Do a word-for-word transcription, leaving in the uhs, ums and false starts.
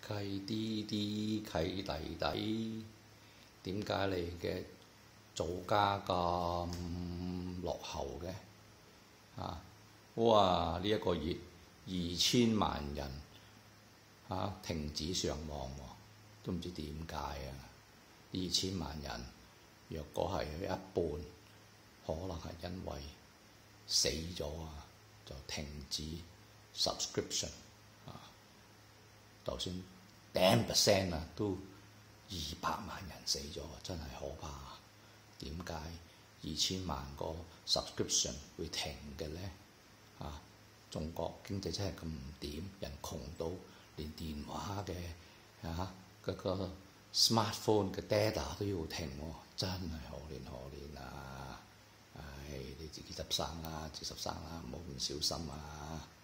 契啲啲契弟弟，點解你嘅造家咁落後嘅？啊！哇！呢、這、一個月二千萬人嚇、啊、停止上網喎、啊，都唔知點解啊！二千萬人，若果係一半，可能係因為死咗啊，就停止 subscription 啊。就算十 percent 啊，都二百萬人死咗，真係可怕。點解二千萬個 subscription 會停嘅咧？啊！中國經濟真係咁唔掂，人窮到連電話嘅啊嗰個 smartphone 嘅 data 都要停喎，真係可憐可憐啊！唉，你自己執生啦，自己執生啦，唔好咁小心啊！